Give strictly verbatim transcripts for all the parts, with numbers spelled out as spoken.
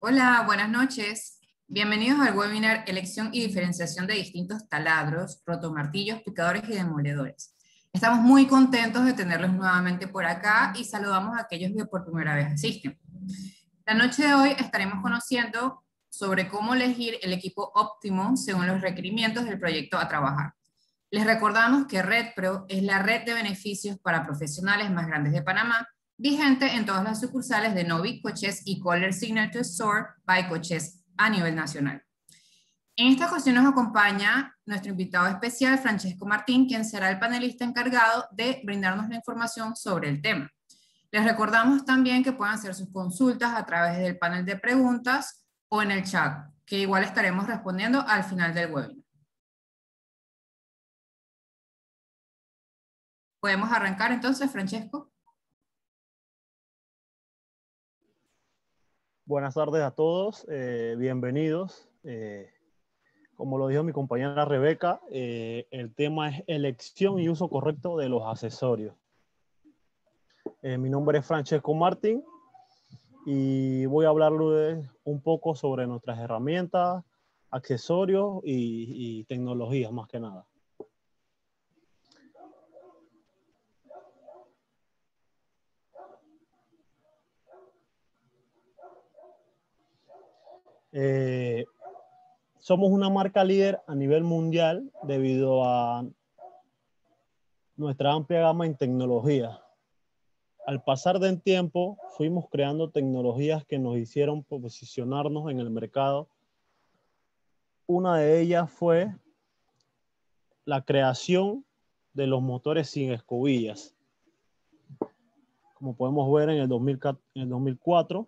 Hola, buenas noches. Bienvenidos al webinar Elección y diferenciación de distintos taladros, rotomartillos, picadores y demoledores. Estamos muy contentos de tenerlos nuevamente por acá y saludamos a aquellos que por primera vez asisten. La noche de hoy estaremos conociendo sobre cómo elegir el equipo óptimo según los requerimientos del proyecto a trabajar. Les recordamos que RedPro es la red de beneficios para profesionales más grandes de Panamá, vigente en todas las sucursales de Novi Coches y Color Signature Store by Coches a nivel nacional. En esta ocasión nos acompaña nuestro invitado especial, Francesco Martín, quien será el panelista encargado de brindarnos la información sobre el tema. Les recordamos también que pueden hacer sus consultas a través del panel de preguntas o en el chat, que igual estaremos respondiendo al final del webinar. ¿Podemos arrancar entonces, Francesco? Buenas tardes a todos, eh, bienvenidos. Eh, como lo dijo mi compañera Rebeca, eh, el tema es elección y uso correcto de los accesorios. Eh, mi nombre es Francesco Martín y voy a hablarles un poco sobre nuestras herramientas, accesorios y, y tecnologías más que nada. Eh, somos una marca líder a nivel mundial debido a nuestra amplia gama en tecnología. Al pasar del tiempo, fuimos creando tecnologías que nos hicieron posicionarnos en el mercado. Una de ellas fue la creación de los motores sin escobillas. Como podemos ver en el, dos mil, en el dos mil cuatro,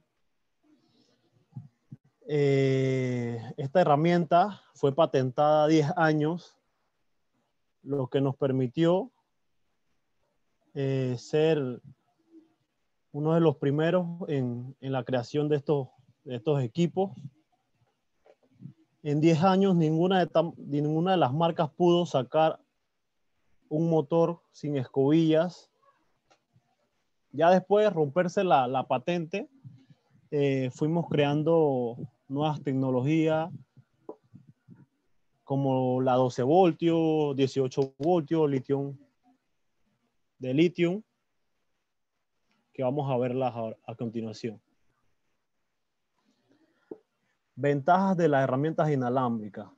eh, esta herramienta fue patentada a diez años, lo que nos permitió eh, ser uno de los primeros en, en la creación de estos, de estos equipos. En diez años ninguna de, ninguna de las marcas pudo sacar un motor sin escobillas. Ya después de romperse la, la patente, eh, fuimos creando nuevas tecnologías como la doce voltios, dieciocho voltios, litio de litio, que vamos a verlas a, a continuación. Ventajas de las herramientas inalámbricas.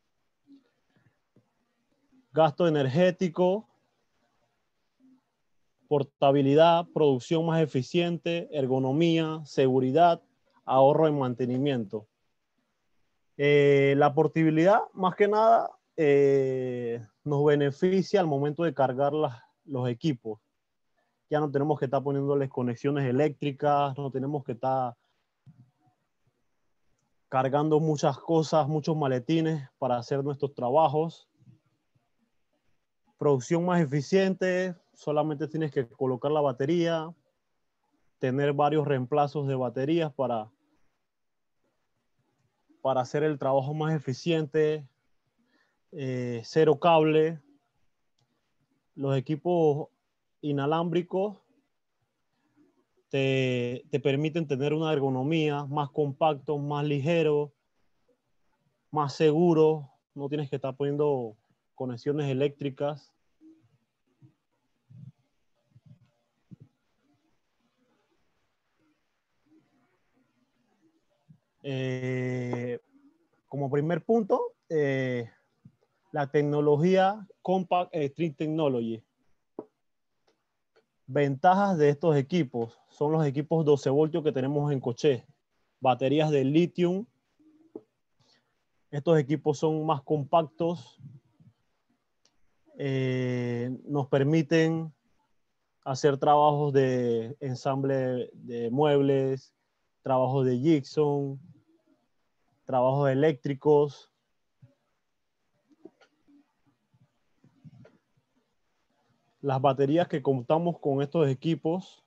Gasto energético, portabilidad, producción más eficiente, ergonomía, seguridad, ahorro en mantenimiento. Eh, la portabilidad, más que nada, eh, nos beneficia al momento de cargar las, los equipos. Ya no tenemos que estar poniéndoles conexiones eléctricas, no tenemos que estar cargando muchas cosas, muchos maletines para hacer nuestros trabajos. Producción más eficiente, solamente tienes que colocar la batería, tener varios reemplazos de baterías para, para hacer el trabajo más eficiente, eh, cero cable. Los equipos inalámbricos te, te permiten tener una ergonomía más compacto, más ligero, más seguro. No tienes que estar poniendo conexiones eléctricas. Eh, como primer punto, eh, la tecnología Compact Electric Technology. Ventajas de estos equipos son los equipos doce voltios que tenemos en coche, baterías de litio. Estos equipos son más compactos, eh, nos permiten hacer trabajos de ensamble de muebles, trabajos de jigsaw, trabajos eléctricos. Las baterías que contamos con estos equipos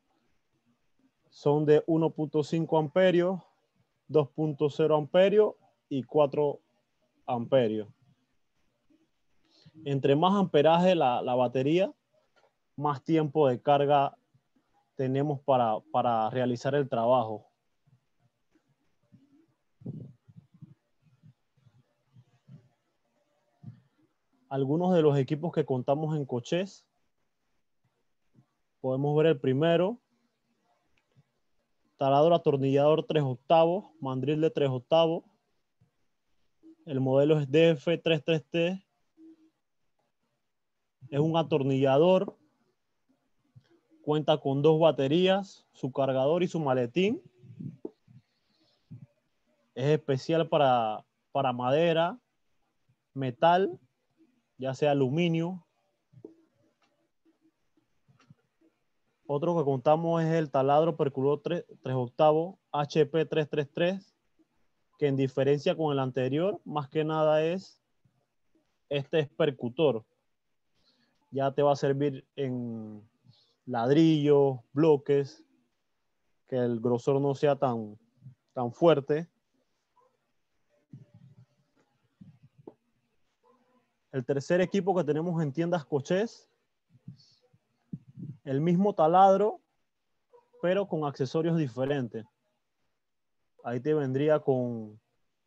son de uno punto cinco amperios, dos punto cero amperios y cuatro amperios. Entre más amperaje la, la batería, más tiempo de carga tenemos para, para realizar el trabajo. algunos de los equipos que contamos en cochés. Podemos ver el primero. Taladro atornillador tres octavos, mandril de tres octavos. El modelo es D F treinta y tres T. Es un atornillador. Cuenta con dos baterías, su cargador y su maletín. Es especial para, para madera, metal, ya sea aluminio. Otro que contamos es el taladro percutor tres octavos H P trescientos treinta y tres, que en diferencia con el anterior, más que nada es, este es percutor. Ya te va a servir en ladrillos, bloques, que el grosor no sea tan, tan fuerte. El tercer equipo que tenemos en tiendas cochés, el mismo taladro, pero con accesorios diferentes. Ahí te vendría con,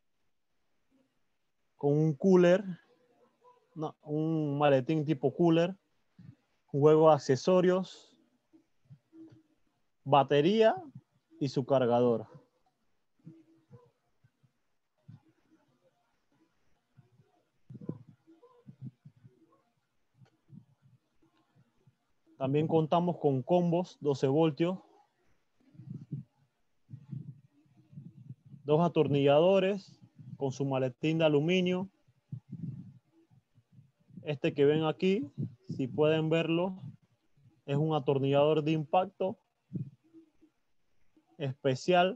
con un cooler, no, un maletín tipo cooler, un juego de accesorios, batería y su cargador. También contamos con combos doce voltios, dos atornilladores con su maletín de aluminio. Este que ven aquí, si pueden verlo, es un atornillador de impacto especial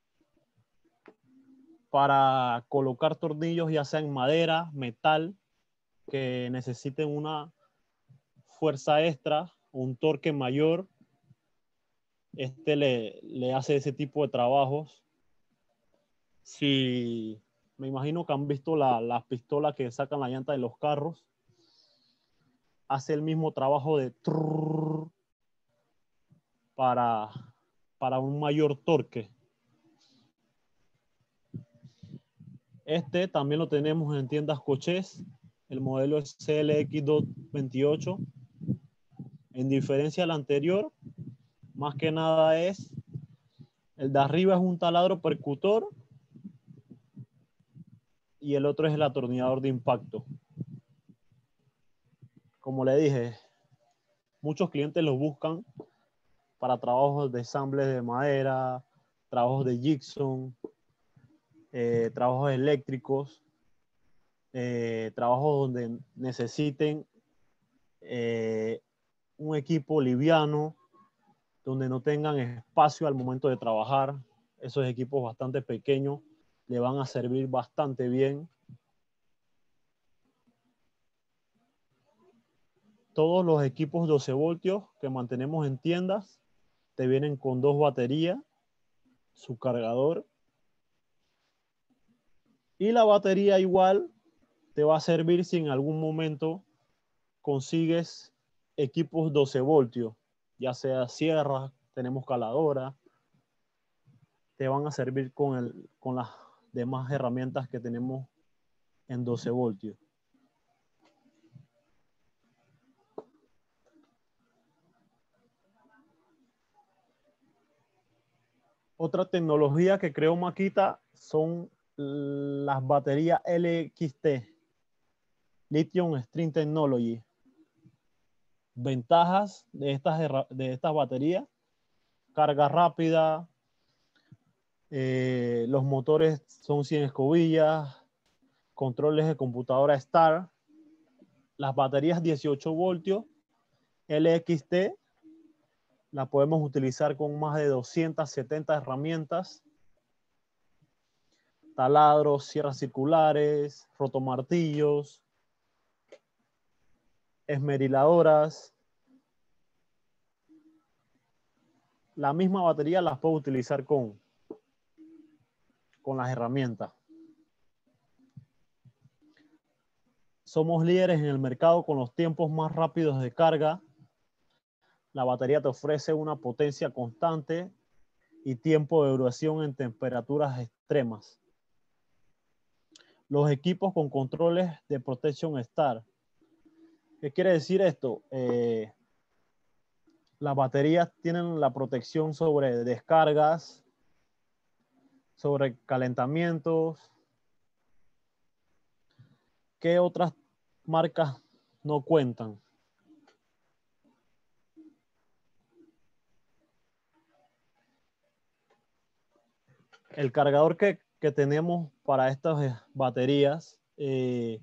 para colocar tornillos ya sea en madera, metal, que necesiten una fuerza extra, un torque mayor. Este le, le hace ese tipo de trabajos. Si me imagino que han visto la, las pistolas que sacan la llanta de los carros, hace el mismo trabajo de trrr para, para un mayor torque. Este también lo tenemos en tiendas cochés. El modelo es C L X doscientos veintiocho. En diferencia al anterior, más que nada es, el de arriba es un taladro percutor y el otro es el atornillador de impacto. Como le dije, muchos clientes lo buscan para trabajos de ensambles de madera, trabajos de gypsum, eh, trabajos eléctricos, eh, trabajos donde necesiten eh, un equipo liviano, donde no tengan espacio al momento de trabajar. Esos equipos bastante pequeños le van a servir bastante bien. Todos los equipos doce voltios que mantenemos en tiendas te vienen con dos baterías, su cargador, y la batería igual te va a servir si en algún momento consigues equipos doce voltios, ya sea sierra, tenemos caladora, te van a servir con, el, con las demás herramientas que tenemos en doce voltios. Otra tecnología que creó Makita son las baterías L X T, Lithium String Technology. Ventajas de estas, de estas baterías: carga rápida, eh, los motores son cien escobillas, controles de computadora Star. Las baterías dieciocho voltios L X T la podemos utilizar con más de doscientas setenta herramientas: taladros, sierras circulares, rotomartillos, esmeriladoras. La misma batería las puedo utilizar con, con las herramientas. Somos líderes en el mercado con los tiempos más rápidos de carga. La batería te ofrece una potencia constante y tiempo de duración en temperaturas extremas. Los equipos con controles de Protection Star ¿Qué quiere decir esto? Eh, las baterías tienen la protección sobre descargas, sobre calentamientos. ¿Qué otras marcas no cuentan? El cargador que, que tenemos para estas eh, baterías eh,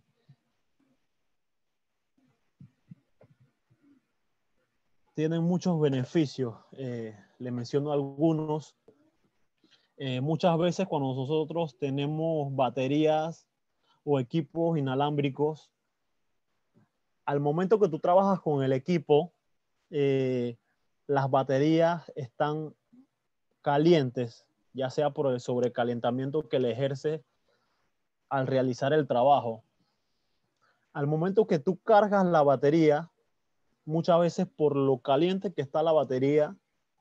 tienen muchos beneficios. Eh, le menciono algunos. Eh, muchas veces cuando nosotros tenemos baterías o equipos inalámbricos, al momento que tú trabajas con el equipo, eh, las baterías están calientes, ya sea por el sobrecalentamiento que le ejerce al realizar el trabajo. Al momento que tú cargas la batería, muchas veces por lo caliente que está la batería,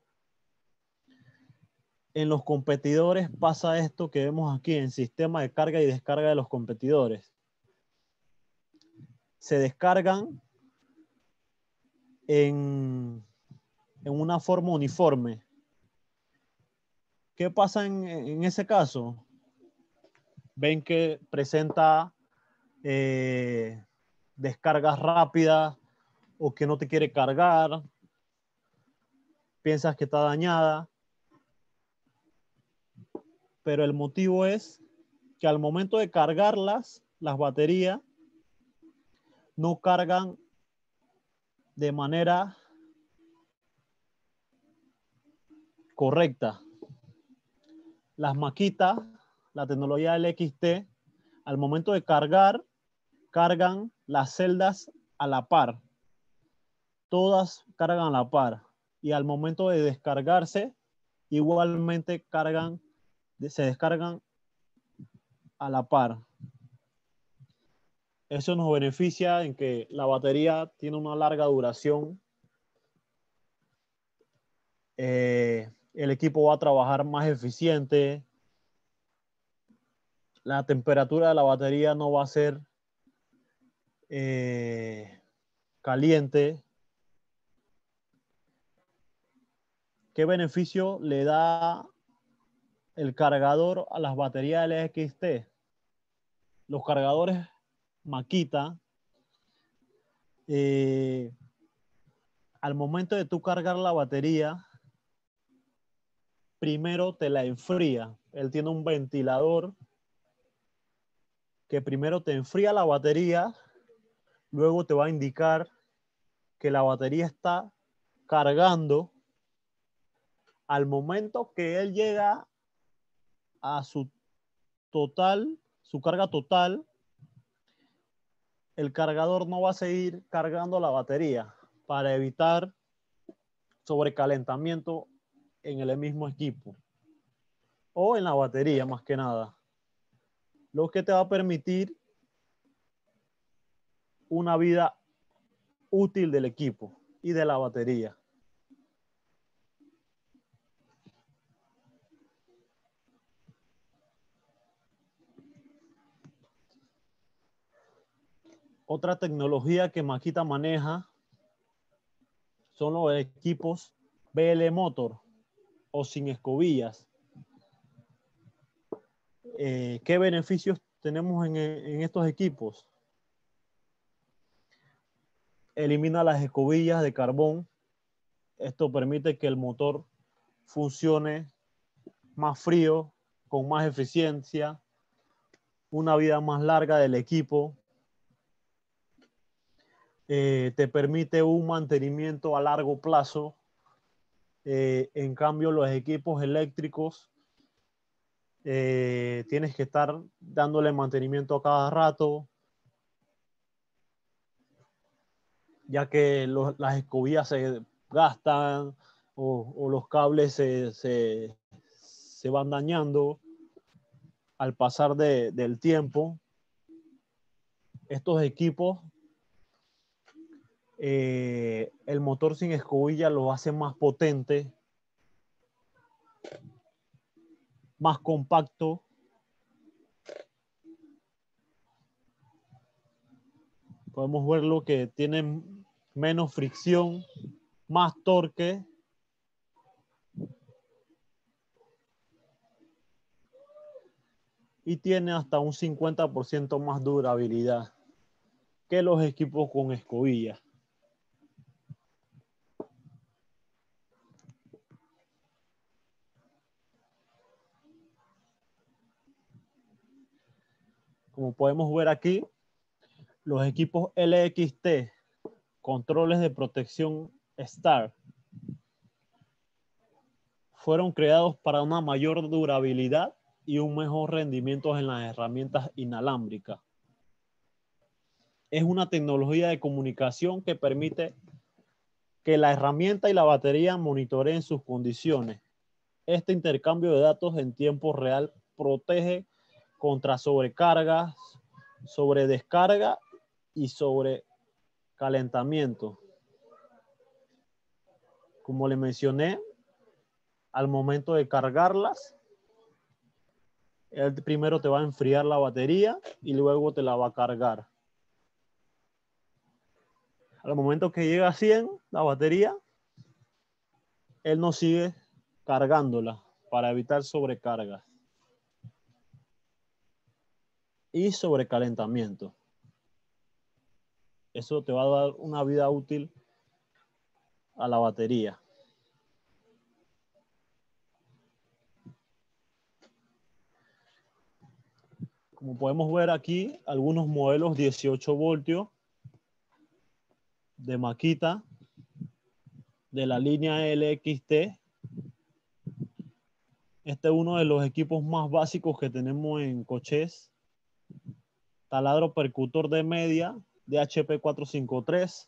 en los competidores pasa esto que vemos aquí en sistema de carga y descarga de los competidores. Se descargan en, en una forma uniforme. ¿Qué pasa en, en ese caso? Ven que presenta eh, descargas rápidas o que no te quiere cargar, piensas que está dañada, pero el motivo es que al momento de cargarlas, las baterías no cargan de manera correcta. Las maquitas, la tecnología del X T, al momento de cargar, cargan las celdas a la par. Todas cargan a la par. Y al momento de descargarse, igualmente cargan, se descargan a la par. Eso nos beneficia en que la batería tiene una larga duración. Eh, el equipo va a trabajar más eficiente. La temperatura de la batería no va a ser eh, caliente. ¿Qué beneficio le da el cargador a las baterías L X T? Los cargadores Makita, eh, al momento de tú cargar la batería, primero te la enfría. Él tiene un ventilador que primero te enfría la batería, luego te va a indicar que la batería está cargando. Al momento que él llega a su total, su carga total, el cargador no va a seguir cargando la batería para evitar sobrecalentamiento en el mismo equipo o en la batería más que nada, lo que te va a permitir una vida útil del equipo y de la batería. Otra tecnología que Makita maneja son los equipos B L Motor o sin escobillas. Eh, ¿Qué beneficios tenemos en, en estos equipos? Elimina las escobillas de carbón. Esto permite que el motor funcione más frío, con más eficiencia, una vida más larga del equipo. Eh, te permite un mantenimiento a largo plazo. Eh, en cambio, los equipos eléctricos eh, tienes que estar dándole mantenimiento a cada rato, ya que los, las escobillas se gastan o, o los cables se, se, se van dañando al pasar de, del tiempo. Estos equipos, eh, el motor sin escobilla lo hace más potente, más compacto. Podemos verlo que tienen menos fricción, más torque. Y tiene hasta un cincuenta por ciento más durabilidad que los equipos con escobilla. Como podemos ver aquí, los equipos L X T, controles de protección Star, fueron creados para una mayor durabilidad y un mejor rendimiento en las herramientas inalámbricas. Es una tecnología de comunicación que permite que la herramienta y la batería monitoreen sus condiciones. Este intercambio de datos en tiempo real protege contra sobrecargas, sobredescarga y sobrecalentamiento. Como le mencioné, al momento de cargarlas, él primero te va a enfriar la batería y luego te la va a cargar. Al momento que llega a cien la batería, él no sigue cargándola para evitar sobrecargas y sobrecalentamiento. Eso te va a dar una vida útil a la batería. Como podemos ver aquí, algunos modelos dieciocho voltios de Makita de la línea L X T. Este es uno de los equipos más básicos que tenemos en coches. Taladro percutor de media de H P cuatrocientos cincuenta y tres.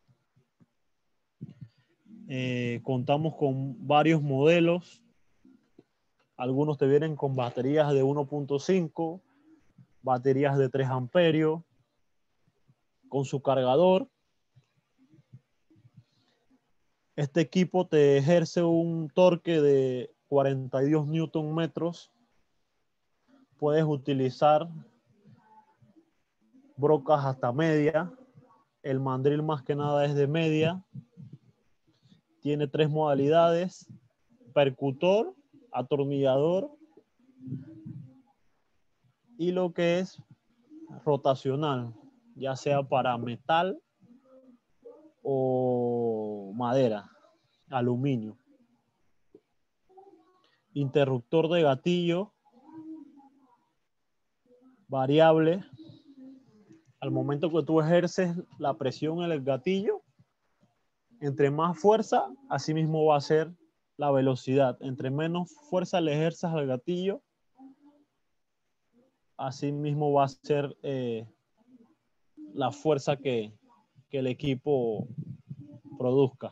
Eh, contamos con varios modelos. Algunos te vienen con baterías de uno punto cinco, baterías de tres amperios, con su cargador. Este equipo te ejerce un torque de cuarenta y dos newton metros. Puedes utilizar brocas hasta media. El mandril más que nada es de media. Tiene tres modalidades: percutor, atornillador y lo que es rotacional, ya sea para metal o madera, aluminio. Interruptor de gatillo variable. Al momento que tú ejerces la presión en el gatillo, entre más fuerza, así mismo va a ser la velocidad. Entre menos fuerza le ejerzas al gatillo, así mismo va a ser eh, la fuerza que, que el equipo produzca.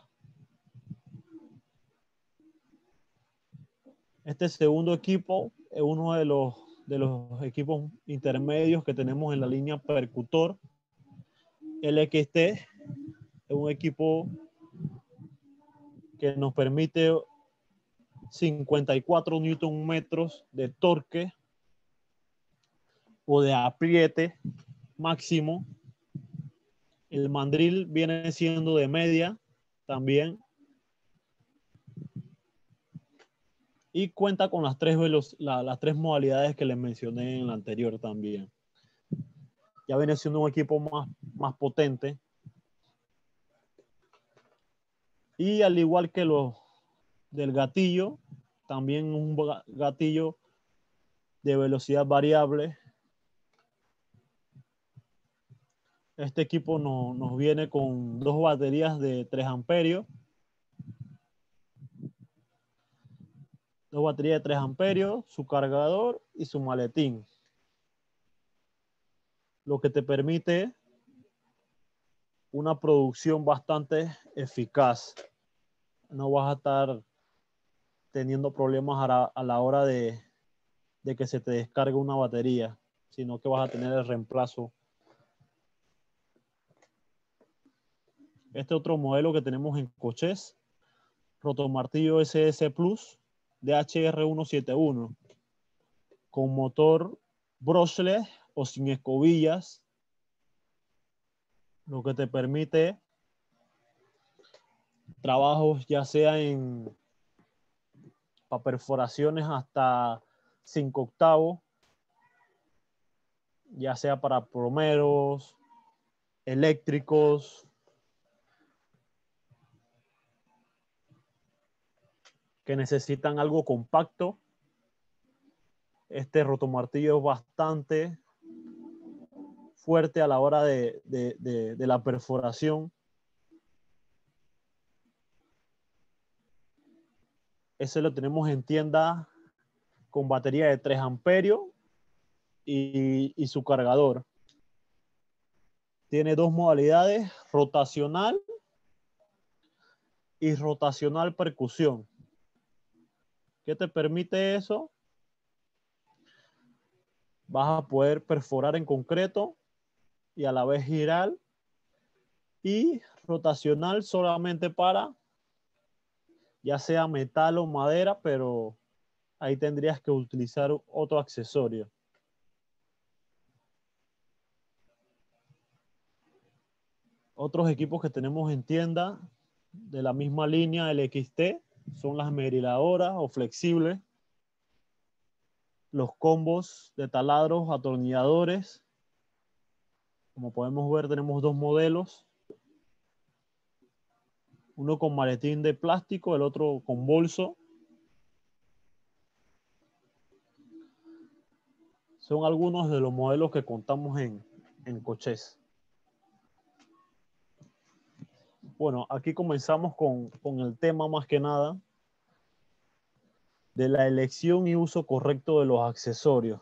Este segundo equipo es uno de los, de los equipos intermedios que tenemos en la línea percutor. L X T es un equipo que nos permite cincuenta y cuatro newton metros de torque o de apriete máximo. El mandril viene siendo de media también. Y cuenta con las tres, la, las tres modalidades que les mencioné en la anterior también. Ya viene siendo un equipo más, más potente. Y al igual que los del gatillo, también un gatillo de velocidad variable. Este equipo no, nos viene con dos baterías de tres amperios. Dos baterías de tres amperios, su cargador y su maletín. Lo que te permite una producción bastante eficaz. No vas a estar teniendo problemas a la, a la hora de, de que se te descargue una batería, sino que vas a tener el reemplazo. Este otro modelo que tenemos en coches, rotomartillo S S Plus de H R ciento setenta y uno, con motor brushless o sin escobillas. lo que te permite trabajos ya sea en para perforaciones hasta cinco octavos, ya sea para plomeros, eléctricos, que necesitan algo compacto. Este rotomartillo es bastante fuerte a la hora de, de, de, de la perforación. Ese lo tenemos en tienda con batería de tres amperios y, y su cargador. Tiene dos modalidades, rotacional y rotacional percusión. ¿Qué te permite eso? Vas a poder perforar en concreto y a la vez girar, y rotacional solamente para ya sea metal o madera, pero ahí tendrías que utilizar otro accesorio. Otros equipos que tenemos en tienda de la misma línea, el X T, son las esmeriladoras o flexibles, los combos de taladros, atornilladores. Como podemos ver, tenemos dos modelos. Uno con maletín de plástico, el otro con bolso. Son algunos de los modelos que contamos en, en Cochés. Bueno, aquí comenzamos con, con el tema más que nada de la elección y uso correcto de los accesorios.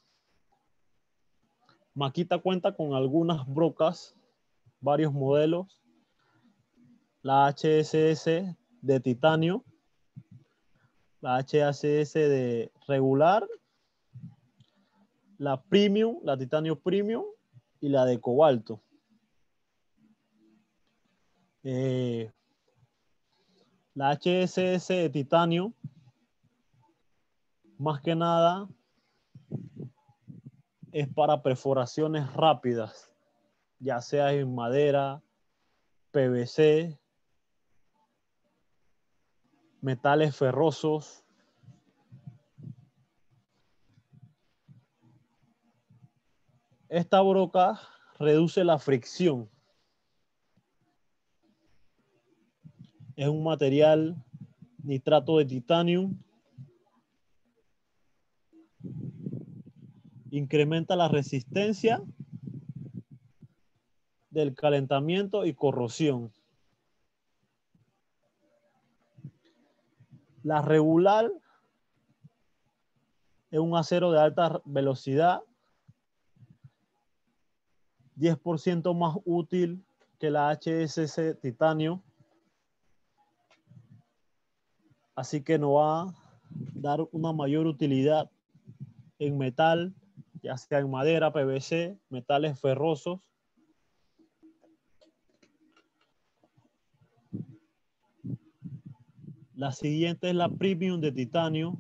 Makita cuenta con algunas brocas, varios modelos. La H S S de titanio, la H S S de regular, la premium, la titanio premium y la de cobalto. Eh, la H S S de titanio, más que nada, es para perforaciones rápidas, ya sea en madera, P V C, metales ferrosos. Esta broca reduce la fricción. Es un material nitrato de titanio. Incrementa la resistencia del calentamiento y corrosión. La regular es un acero de alta velocidad, diez por ciento más útil que la H S S titanio. Así que nos va a dar una mayor utilidad en metal, ya sea en madera, P V C, metales ferrosos. La siguiente es la Premium de titanio,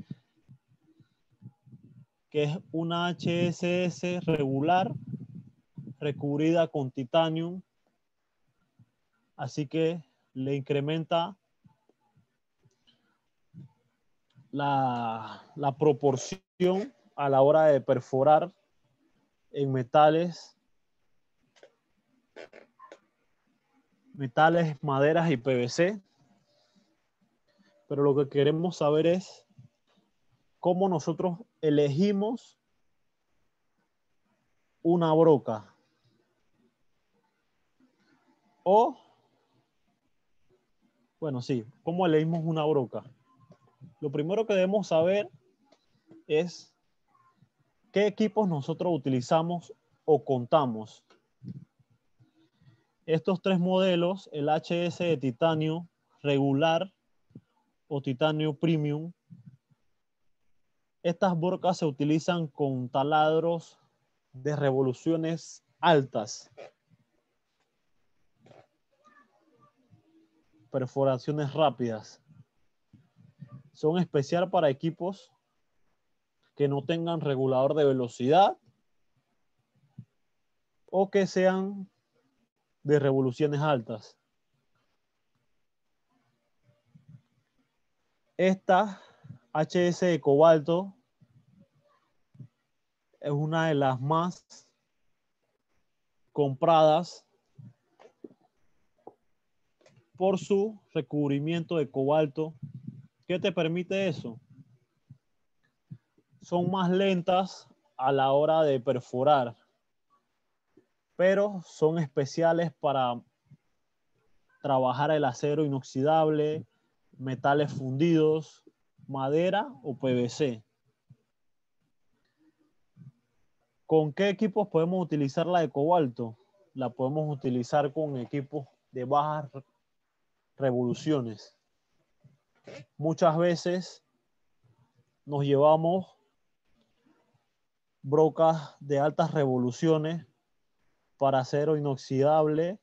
que es una H S S regular recubrida con titanio. Así que le incrementa la, la proporción a la hora de perforar en metales, metales, maderas y P V C. Pero lo que queremos saber es cómo nosotros elegimos una broca. O, bueno, sí, cómo elegimos una broca. Lo primero que debemos saber es qué equipos nosotros utilizamos o contamos. Estos tres modelos, el H S de titanio regular o titanio premium, estas brocas se utilizan con taladros de revoluciones altas, perforaciones rápidas. Son especial para equipos que no tengan regulador de velocidad o que sean de revoluciones altas. Esta H S de cobalto es una de las más compradas por su recubrimiento de cobalto. ¿Qué te permite eso? Son más lentas a la hora de perforar, pero son especiales para trabajar el acero inoxidable, metales fundidos, madera o P V C. ¿Con qué equipos podemos utilizar la de cobalto? La podemos utilizar con equipos de bajas revoluciones. Muchas veces nos llevamos brocas de altas revoluciones para acero inoxidable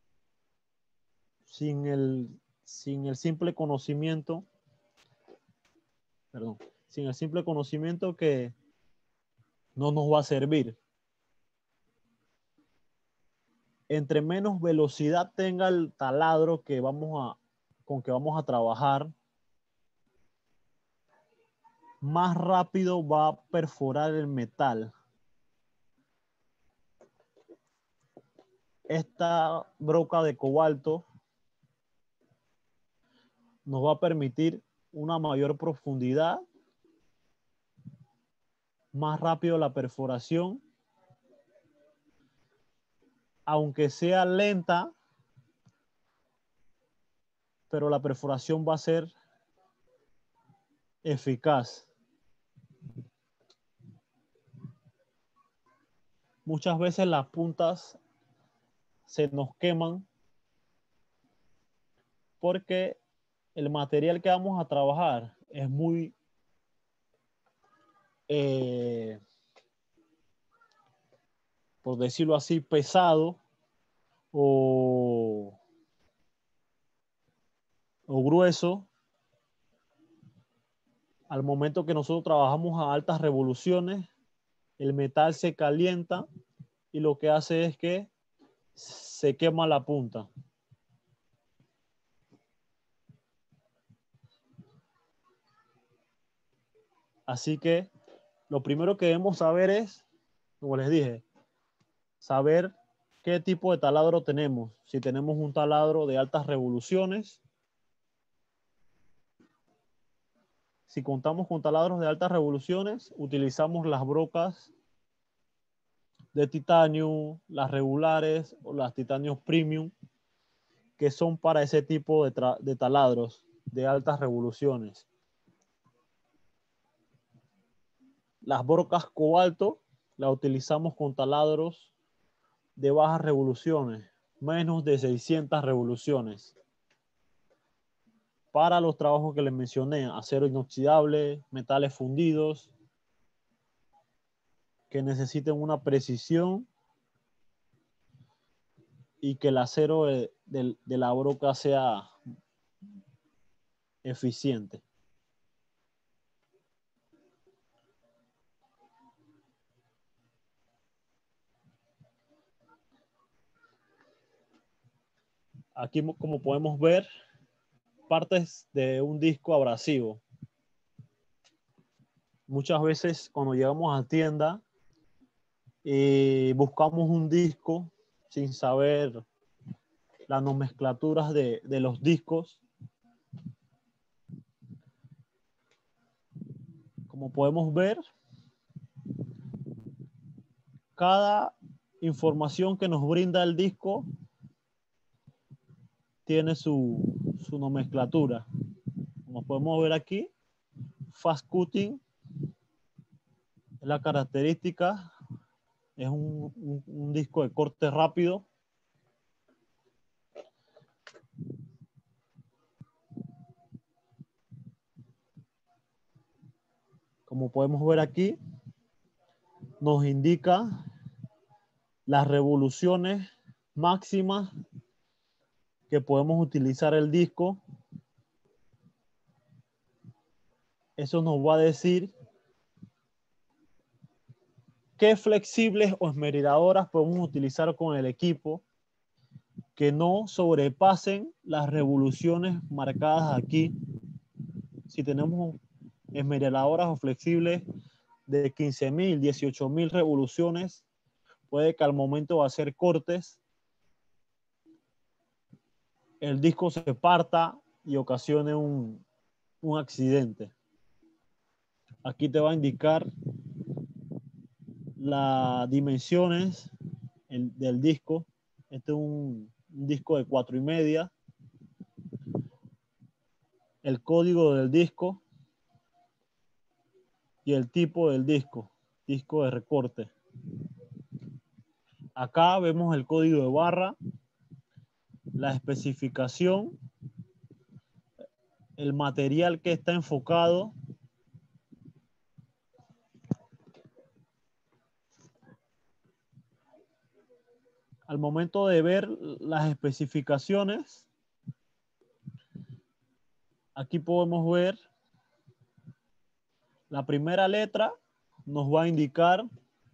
sin el, sin el simple conocimiento, perdón, sin el simple conocimiento que no nos va a servir. Entre menos velocidad tenga el taladro que vamos a, con que vamos a trabajar, más rápido va a perforar el metal. Esta broca de cobalto nos va a permitir una mayor profundidad, más rápido la perforación, aunque sea lenta, pero la perforación va a ser eficaz. Muchas veces las puntas se nos queman porque el material que vamos a trabajar es muy eh, por decirlo así, pesado o, o grueso. Al momento que nosotros trabajamos a altas revoluciones, el metal se calienta y lo que hace es que se quema la punta. Así que lo primero que debemos saber es, como les dije, saber qué tipo de taladro tenemos. Si tenemos un taladro de altas revoluciones, si contamos con taladros de altas revoluciones, utilizamos las brocas de titanio, las regulares o las titanios premium, que son para ese tipo de, de taladros de altas revoluciones. Las brocas cobalto las utilizamos con taladros de bajas revoluciones, menos de seiscientas revoluciones. Para los trabajos que les mencioné, acero inoxidable, metales fundidos, que necesiten una precisión y que el acero de, de, de la broca sea eficiente. Aquí, como podemos ver, partes de un disco abrasivo. Muchas veces cuando llegamos a tienda y buscamos un disco sin saber las nomenclaturas de, de los discos, como podemos ver, cada información que nos brinda el disco tiene su, su nomenclatura. Como podemos ver aquí, fast cutting es la característica, es un, un, un disco de corte rápido. Como podemos ver aquí, nos indica las revoluciones máximas que podemos utilizar el disco. Eso nos va a decir qué flexibles o esmeridadoras podemos utilizar con el equipo que no sobrepasen las revoluciones marcadas aquí. Si tenemos esmeriladoras o flexibles de quince mil, dieciocho mil revoluciones, puede que al momento de hacer cortes, el disco se parta y ocasione un, un accidente. Aquí te va a indicar las dimensiones el, del disco. Este es un, un disco de cuatro y media. El código del disco y el tipo del disco, disco de recorte. Acá vemos el código de barra, la especificación, el material que está enfocado, al momento de ver las especificaciones, aquí podemos ver la primera letra, nos va a indicar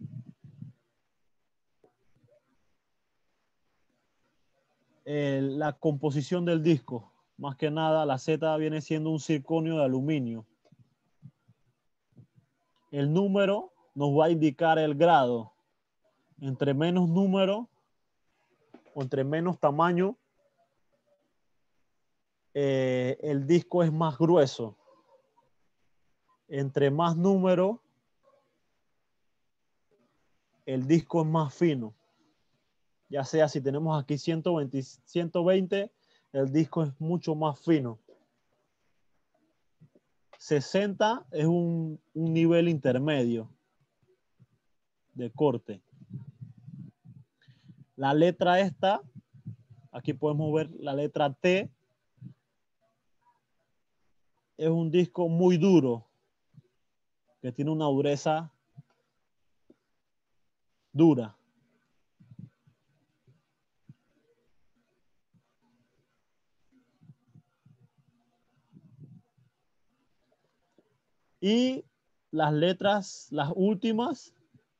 eh, la composición del disco. Más que nada, la Z viene siendo un circonio de aluminio. El número nos va a indicar el grado. Entre menos número o entre menos tamaño, eh, el disco es más grueso. Entre más número, el disco es más fino. Ya sea si tenemos aquí ciento veinte, ciento veinte, el disco es mucho más fino. sesenta es un, un nivel intermedio de corte. La letra esta, aquí podemos ver la letra T, es un disco muy duro, que tiene una dureza dura. Y las letras, las últimas,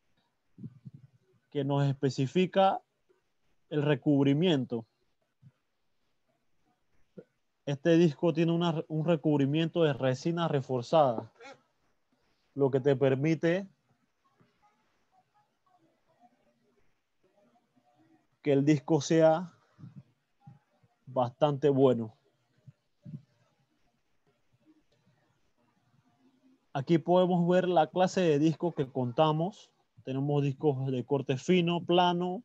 que nos especifica el recubrimiento. Este disco tiene una, un recubrimiento de resina reforzada, lo que te permite que el disco sea bastante bueno. Aquí podemos ver la clase de discos que contamos. Tenemos discos de corte fino, plano,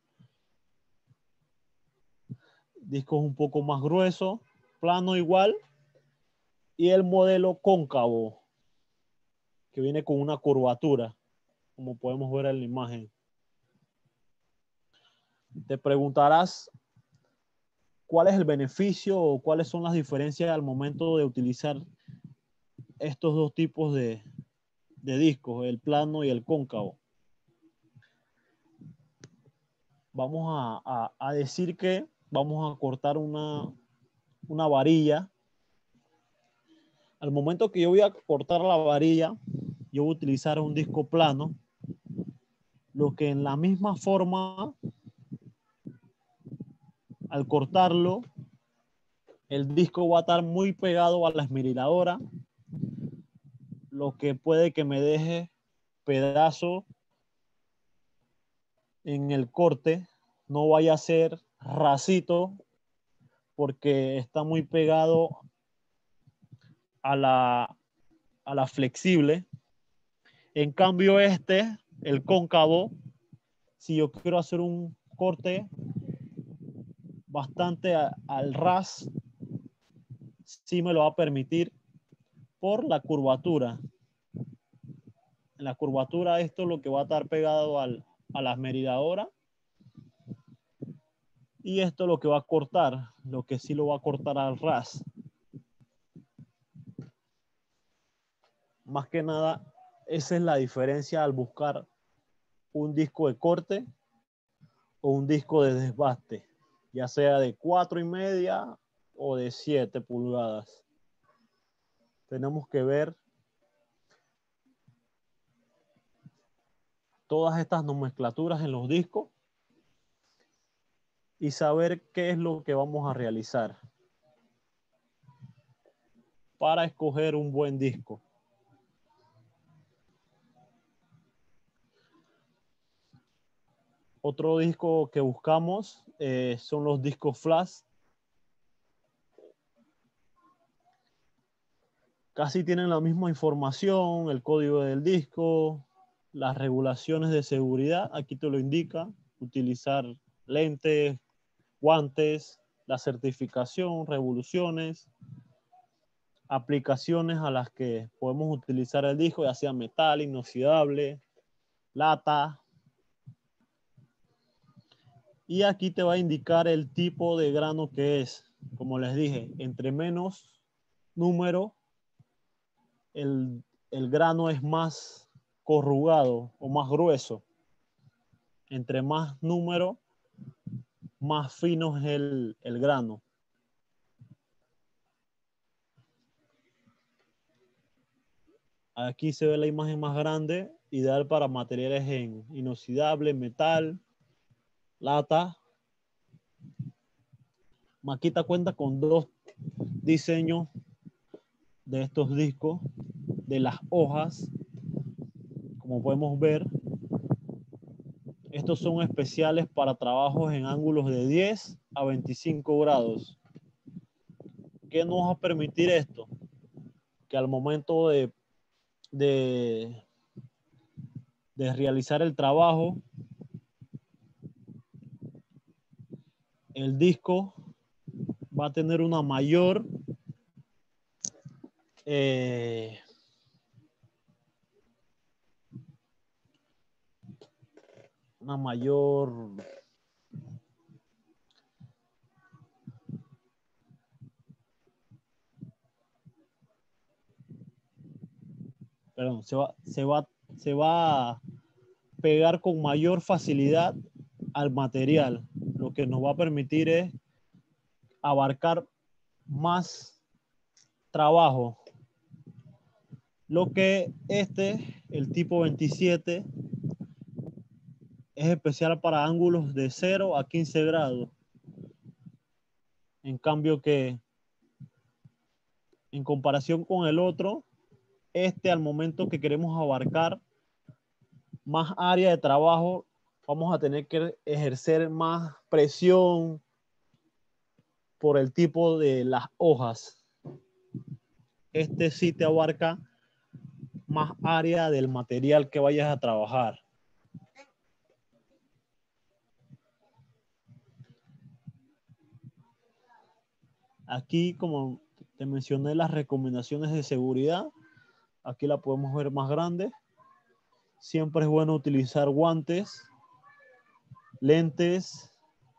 discos un poco más gruesos, plano igual, y el modelo cóncavo, que viene con una curvatura, como podemos ver en la imagen. Te preguntarás cuál es el beneficio o cuáles son las diferencias al momento de utilizar estos dos tipos de, de discos, el plano y el cóncavo. Vamos a, a, a decir que vamos a cortar una, una varilla. Al momento que yo voy a cortar la varilla, yo voy a utilizar un disco plano, lo que en la misma forma, al cortarlo, el disco va a estar muy pegado a la esmeriladora, lo que puede que me deje pedazo en el corte, no vaya a ser rasito porque está muy pegado a la, a la flexible. En cambio este, el cóncavo, si yo quiero hacer un corte bastante a, al ras, sí me lo va a permitir por la curvatura. En la curvatura esto es lo que va a estar pegado al, a la esmerilladora. Y esto es lo que va a cortar, lo que sí lo va a cortar al ras. Más que nada, esa es la diferencia al buscar un disco de corte o un disco de desbaste, ya sea de cuatro y media o de siete pulgadas. Tenemos que ver todas estas nomenclaturas en los discos y saber qué es lo que vamos a realizar para escoger un buen disco. Otro disco que buscamos eh, son los discos flash. Casi tienen la misma información, el código del disco, las regulaciones de seguridad, aquí te lo indica, utilizar lentes, guantes, la certificación, revoluciones, aplicaciones a las que podemos utilizar el disco, ya sea metal, inoxidable, lata. Y aquí te va a indicar el tipo de grano que es. Como les dije, entre menos número, el, el grano es más corrugado o más grueso. Entre más número, más fino es el, el grano. Aquí se ve la imagen más grande, ideal para materiales en inoxidable, metal, lata. Makita cuenta con dos diseños de estos discos, de las hojas. Como podemos ver, estos son especiales para trabajos en ángulos de diez a veinticinco grados. ¿Qué nos va a permitir esto? Que al momento de, de, de realizar el trabajo, el disco va a tener una mayor eh, una mayor perdón, se va, se va, se va a pegar con mayor facilidad al material, lo que nos va a permitir es abarcar más trabajo. Lo que este, el tipo veintisiete, es especial para ángulos de cero a quince grados. En cambio que, en comparación con el otro, este al momento que queremos abarcar más área de trabajo, vamos a tener que ejercer más presión por el tipo de las hojas. Este sí te abarca más área del material que vayas a trabajar. Aquí, como te mencioné, las recomendaciones de seguridad, aquí la podemos ver más grande. Siempre es bueno utilizar guantes, lentes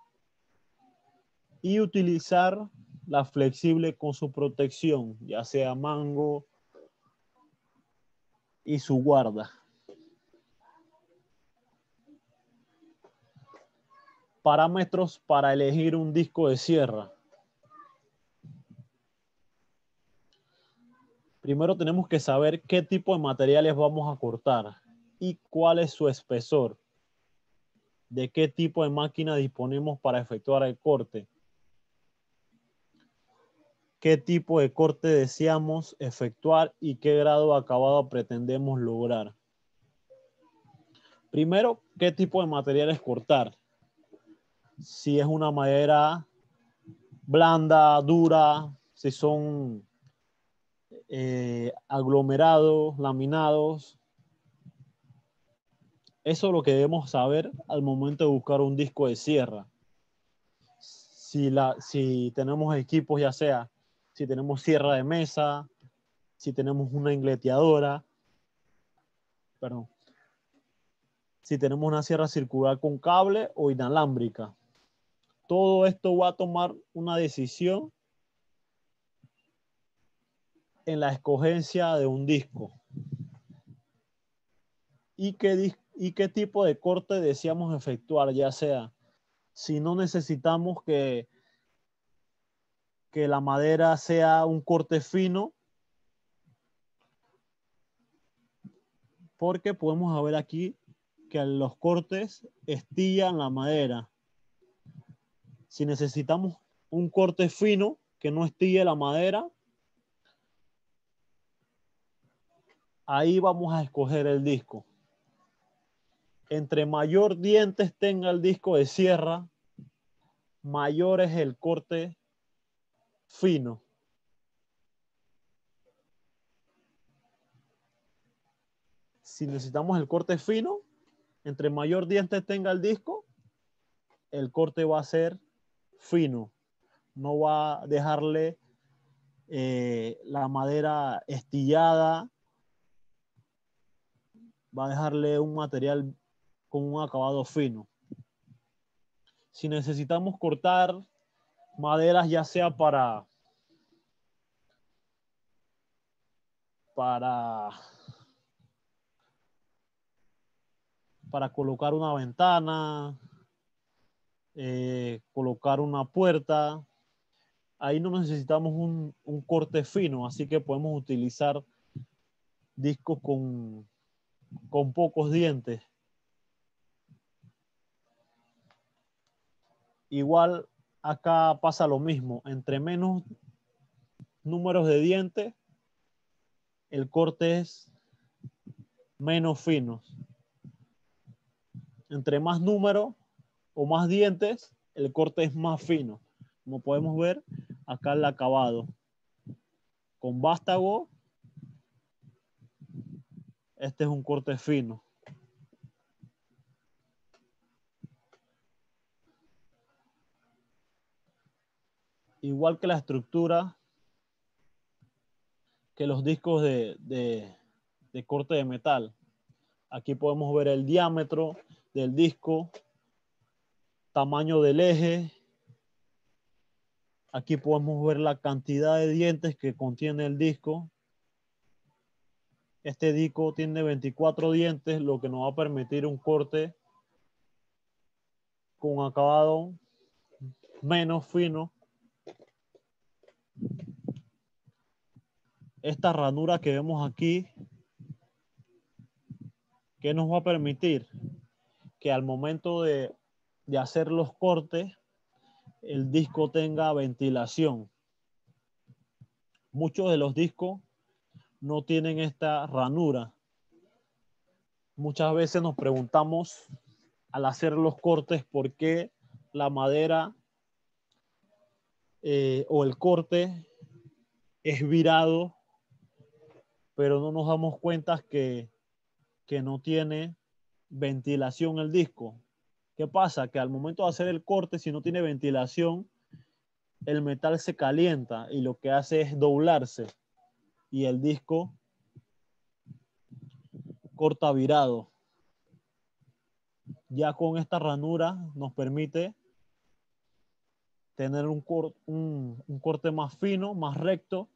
y utilizar la flexible con su protección, ya sea mango y su guarda. Parámetros para elegir un disco de sierra. Primero tenemos que saber qué tipo de materiales vamos a cortar y cuál es su espesor. De qué tipo de máquina disponemos para efectuar el corte. Qué tipo de corte deseamos efectuar y qué grado de acabado pretendemos lograr. Primero, qué tipo de materiales cortar. Si es una madera blanda, dura, si son eh, aglomerados, laminados. Eso es lo que debemos saber al momento de buscar un disco de sierra. Si, la, si tenemos equipos, ya sea, si tenemos sierra de mesa, si tenemos una ingleteadora, perdón, si tenemos una sierra circular con cable o inalámbrica. Todo esto va a tomar una decisión en la escogencia de un disco. ¿Y qué, y qué tipo de corte deseamos efectuar? Ya sea, si no necesitamos que, que la madera sea un corte fino, porque podemos ver aquí que los cortes estillan la madera. Si necesitamos un corte fino que no estille la madera, ahí vamos a escoger el disco. Entre mayor dientes tenga el disco de sierra, mayor es el corte fino. Si necesitamos el corte fino, entre mayor dientes tenga el disco, el corte va a ser fino. No va a dejarle eh, la madera estillada, va a dejarle un material con un acabado fino. Si necesitamos cortar maderas, ya sea para, para, para colocar una ventana, eh, colocar una puerta, ahí no necesitamos un, un corte fino, así que podemos utilizar discos con, con pocos dientes. Igual acá pasa lo mismo, entre menos números de dientes, el corte es menos fino. Entre más números o más dientes, el corte es más fino. Como podemos ver, acá el acabado. Con vástago, este es un corte fino. Igual que la estructura, que los discos de, de, de corte de metal. Aquí podemos ver el diámetro del disco, tamaño del eje. Aquí podemos ver la cantidad de dientes que contiene el disco. Este disco tiene veinticuatro dientes, lo que nos va a permitir un corte con acabado menos fino. Esta ranura que vemos aquí, ¿qué nos va a permitir? Que al momento de, de hacer los cortes, el disco tenga ventilación. Muchos de los discos no tienen esta ranura. Muchas veces nos preguntamos al hacer los cortes por qué la madera eh, o el corte es virado, pero no nos damos cuenta que, que no tiene ventilación el disco. ¿Qué pasa? Que al momento de hacer el corte, si no tiene ventilación, el metal se calienta y lo que hace es doblarse y el disco corta virado. Ya con esta ranura nos permite tener un, cor un, un corte más fino, más recto.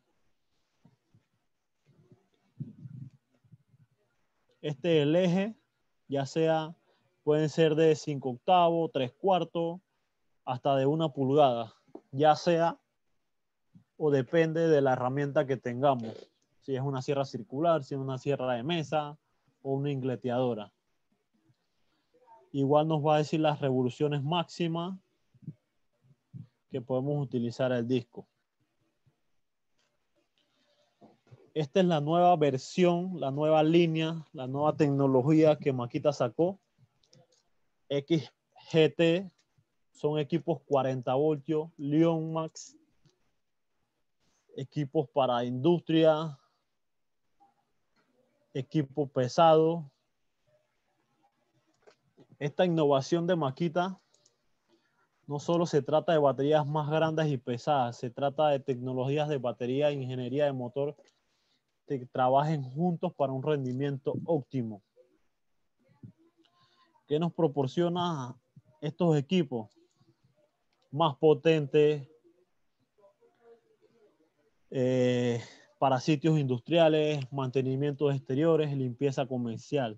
Este es el eje, ya sea, pueden ser de cinco octavos, tres cuartos, hasta de una pulgada, ya sea o depende de la herramienta que tengamos. Si es una sierra circular, si es una sierra de mesa o una ingleteadora. Igual nos va a decir las revoluciones máximas que podemos utilizar el disco. Esta es la nueva versión, la nueva línea, la nueva tecnología que Makita sacó. X G T, son equipos cuarenta voltios, Leon Max, equipos para industria, equipos pesados. Esta innovación de Makita no solo se trata de baterías más grandes y pesadas, se trata de tecnologías de batería e ingeniería de motor que trabajen juntos para un rendimiento óptimo. ¿Qué nos proporciona estos equipos? Más potentes, eh, para sitios industriales, mantenimientos exteriores, limpieza comercial.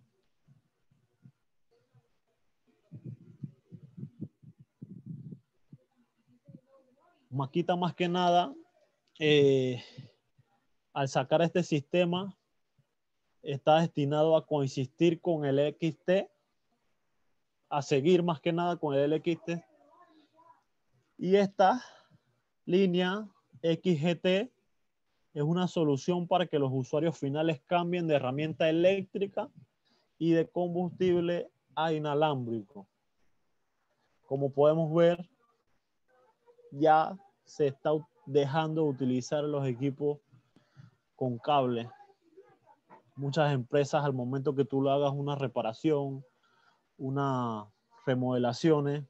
Makita más que nada, eh, al sacar este sistema, está destinado a coexistir con el X T, a seguir más que nada con el X T, Y esta línea X G T es una solución para que los usuarios finales cambien de herramienta eléctrica y de combustible a inalámbrico. Como podemos ver, ya se está dejando de utilizar los equipos con cable. Muchas empresas, al momento que tú le hagas una reparación, una remodelaciones,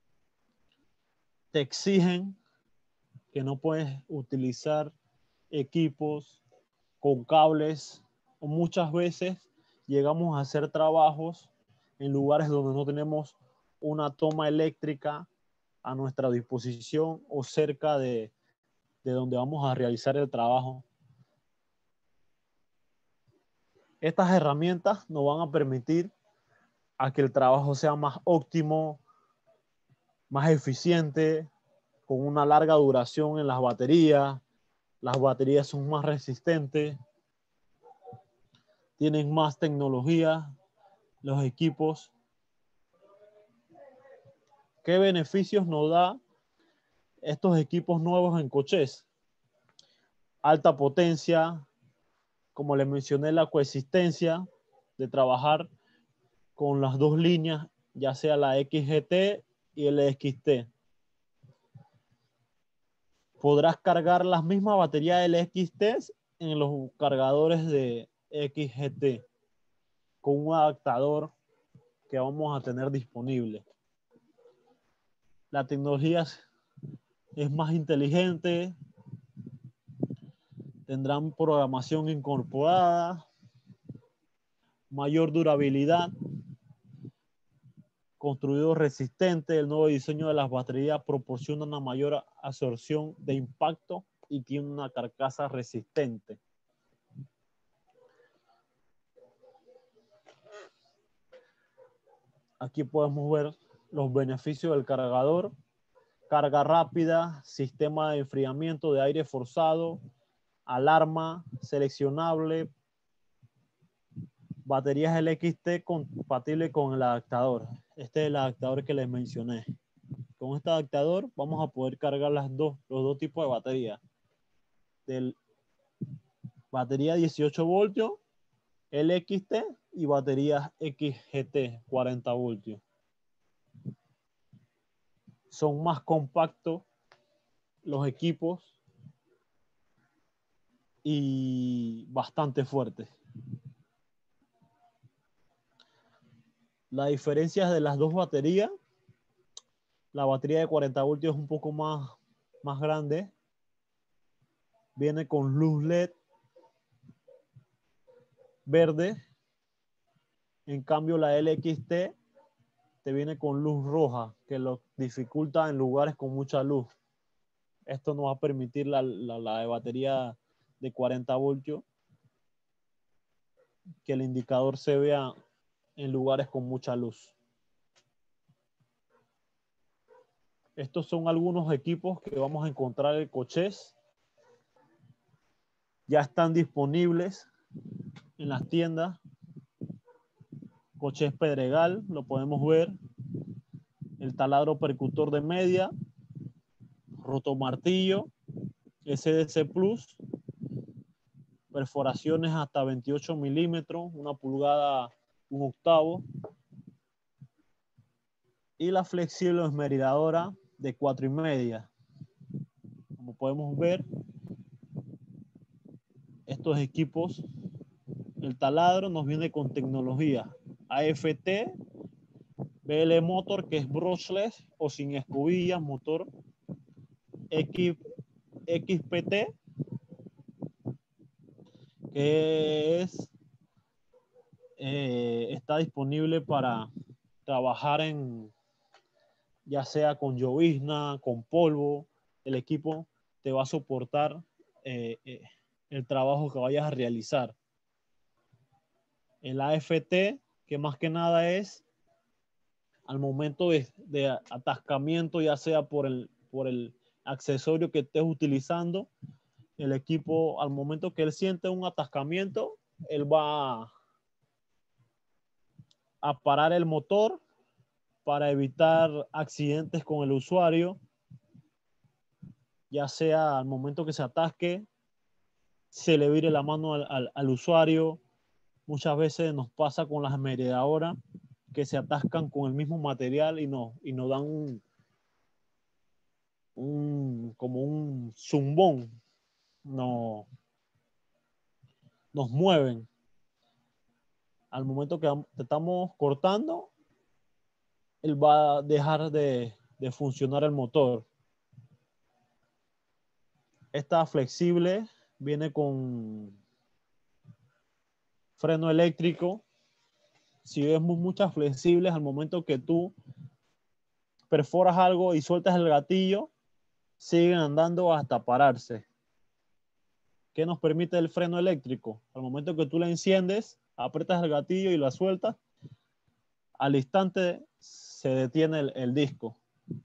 te exigen que no puedes utilizar equipos con cables, o muchas veces llegamos a hacer trabajos en lugares donde no tenemos una toma eléctrica a nuestra disposición o cerca de, de donde vamos a realizar el trabajo. Estas herramientas nos van a permitir a que el trabajo sea más óptimo, más eficiente, con una larga duración en las baterías. Las baterías son más resistentes, tienen más tecnología, los equipos. ¿Qué beneficios nos da estos equipos nuevos en coches? Alta potencia, como les mencioné, la coexistencia de trabajar con las dos líneas, ya sea la X G T y el X T. Podrás cargar las mismas baterías del X T en los cargadores de X G T con un adaptador que vamos a tener disponible. La tecnología es más inteligente, tendrán programación incorporada, mayor durabilidad, construido resistente. El nuevo diseño de las baterías proporciona una mayor absorción de impacto y tiene una carcasa resistente. Aquí podemos ver los beneficios del cargador: carga rápida, sistema de enfriamiento de aire forzado, alarma seleccionable, baterías L X T compatible con el adaptador. Este es el adaptador que les mencioné. Con este adaptador vamos a poder cargar las dos, los dos tipos de baterías. Del batería dieciocho voltios, L X T, y baterías X G T, cuarenta voltios. Son más compactos los equipos y bastante fuertes. La diferencia de las dos baterías: la batería de cuarenta voltios es un poco más, más grande, viene con luz L E D verde. En cambio, la L X T te viene con luz roja, que lo dificulta en lugares con mucha luz. Esto nos va a permitir la, la, la de batería de cuarenta voltios que el indicador se vea en lugares con mucha luz. Estos son algunos equipos que vamos a encontrar en Cochés. Ya están disponibles en las tiendas. Cochés Pedregal, lo podemos ver. El taladro percutor de media, rotomartillo, S D C Plus, perforaciones hasta veintiocho milímetros, una pulgada, un octavo, y la flexible esmeridadora de cuatro y media. Como podemos ver, estos equipos, el taladro nos viene con tecnología A F T, B L Motor, que es brushless o sin escobillas, motor X, X P T, que es, eh, está disponible para trabajar en, ya sea con llovizna, con polvo. El equipo te va a soportar eh, eh, el trabajo que vayas a realizar. El A F T, que más que nada es al momento de, de atascamiento, ya sea por el, por el accesorio que estés utilizando, el equipo, al momento que él siente un atascamiento, él va a, a parar el motor para evitar accidentes con el usuario. ya sea al momento que se atasque, se le vire la mano al, al, al usuario. Muchas veces nos pasa con las meredadoras que se atascan con el mismo material y nos, y nos dan un, un, como un zumbón, no, nos mueven. Al momento que estamos cortando, él va a dejar de, de funcionar el motor. Esta flexible viene con freno eléctrico. Si vemos muchas flexibles, al momento que tú perforas algo y sueltas el gatillo, siguen andando hasta pararse. ¿Qué nos permite el freno eléctrico? Al momento que tú la enciendes, aprietas el gatillo y la sueltas, al instante se detiene el, el disco.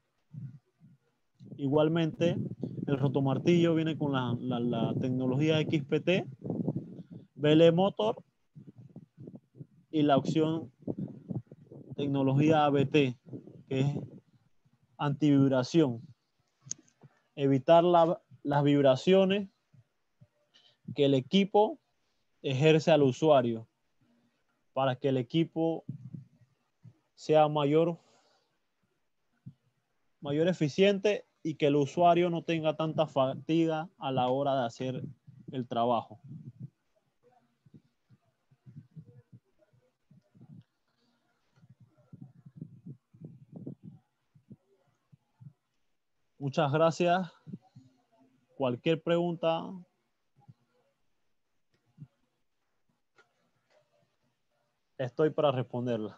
Igualmente, el rotomartillo viene con la, la, la tecnología X P T, B L Motor y la opción tecnología A B T, que es antivibración. Evitar la, las vibraciones que el equipo ejerce al usuario para que el equipo sea mayor, mayor eficiente y que el usuario no tenga tanta fatiga a la hora de hacer el trabajo. Muchas gracias. Cualquier pregunta, estoy para responderla.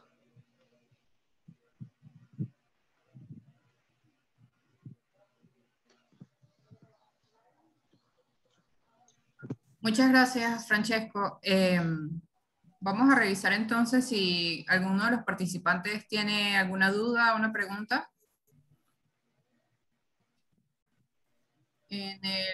Muchas gracias, Francesco. Eh, vamos a revisar entonces si alguno de los participantes tiene alguna duda o una pregunta. En, el,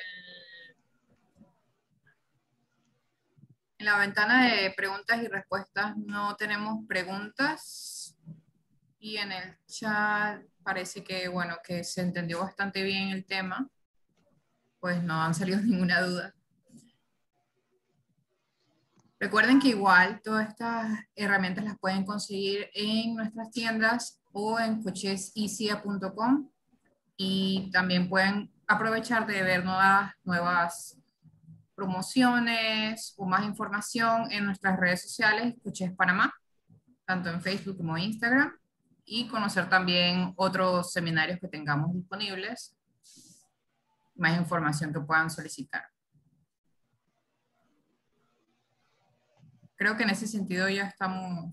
en la ventana de preguntas y respuestas no tenemos preguntas. Y en el chat parece que, bueno, que se entendió bastante bien el tema. Pues no han salido ninguna duda. Recuerden que igual todas estas herramientas las pueden conseguir en nuestras tiendas o en coches i c i a punto com y también pueden aprovechar de ver nuevas, nuevas promociones o más información en nuestras redes sociales, Coches Panamá, tanto en Facebook como en Instagram, y conocer también otros seminarios que tengamos disponibles, más información que puedan solicitar. Creo que en ese sentido ya estamos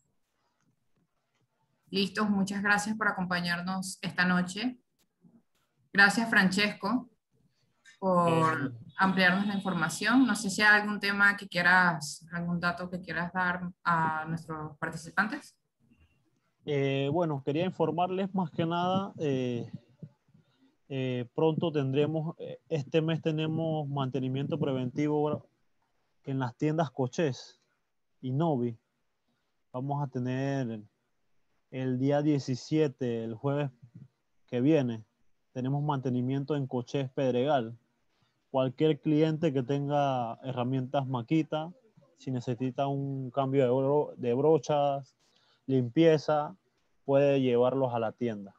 listos. Muchas gracias por acompañarnos esta noche. Gracias, Francesco, por Eh, ampliarnos la información. No sé si hay algún tema que quieras, algún dato que quieras dar a nuestros participantes. eh, bueno, quería informarles más que nada, eh, eh, pronto tendremos, eh, este mes tenemos mantenimiento preventivo en las tiendas Coches y Novi. Vamos a tener el día diecisiete, el jueves que viene, tenemos mantenimiento en Coches Pedregal. Cualquier cliente que tenga herramientas Makita, si necesita un cambio de, bro de brochas, limpieza, puede llevarlos a la tienda.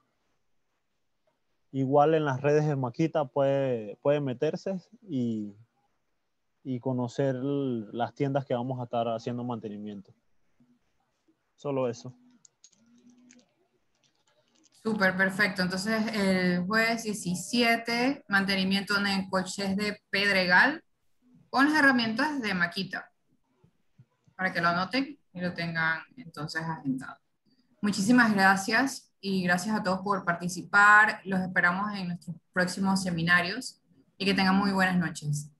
Igual en las redes de Makita puede, puede meterse y, y conocer las tiendas que vamos a estar haciendo mantenimiento. Solo eso. Súper, perfecto. Entonces, el jueves diecisiete, mantenimiento en coches de Pedregal con las herramientas de Makita, para que lo anoten y lo tengan entonces agendado. Muchísimas gracias y gracias a todos por participar. Los esperamos en nuestros próximos seminarios y que tengan muy buenas noches.